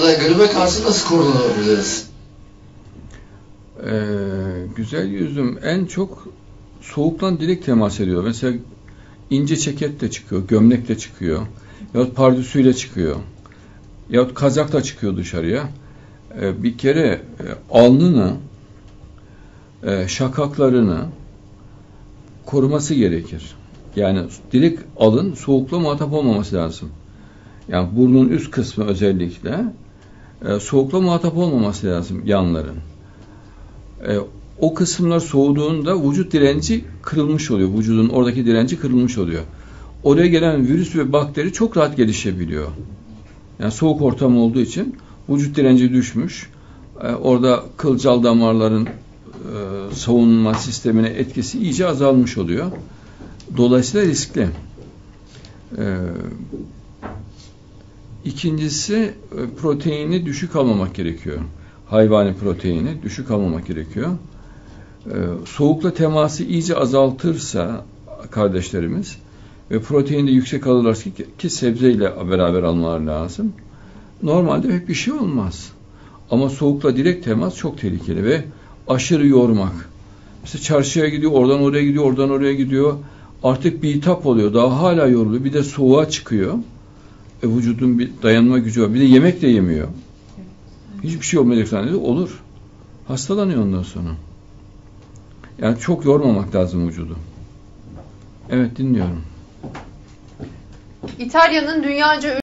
gribe karşı nasıl korunabiliriz? Güzel yüzüm en çok soğuktan direkt temas ediyor. Mesela ince ceket de çıkıyor, gömlek de çıkıyor, yahut pardösüyle çıkıyor, yahut kazak da çıkıyor dışarıya. Bir kere alnını, şakaklarını koruması gerekir. Yani direkt alın soğukla muhatap olmaması lazım. Yani burnun üst kısmı özellikle soğukla muhatap olmaması lazım, yanların. O kısımlar soğuduğunda vücut direnci kırılmış oluyor. Vücudun oradaki direnci kırılmış oluyor. Oraya gelen virüs ve bakteri çok rahat gelişebiliyor. Yani soğuk ortam olduğu için vücut direnci düşmüş. Orada kılcal damarların savunma sistemine etkisi iyice azalmış oluyor. Dolayısıyla riskli. İkincisi proteini düşük almamak gerekiyor. Hayvani proteini düşük almamak gerekiyor. Soğukla teması iyice azaltırsa kardeşlerimiz ve proteini de yüksek alırlarsa ki sebzeyle beraber almaları lazım. Normalde pek bir şey olmaz. Ama soğukla direkt temas çok tehlikeli ve aşırı yormak. Mesela çarşıya gidiyor, oradan oraya gidiyor, oradan oraya gidiyor. Artık bitap oluyor. Daha hala yoruluyor. Bir de soğuğa çıkıyor. Vücudun bir dayanma gücü var. Bir de yemek de yemiyor. Hiçbir şey olmayacak zannediyor. Olur. Hastalanıyor ondan sonra. Yani çok yormamak lazım vücudu. Evet, dinliyorum. İtalya'nın dünyaca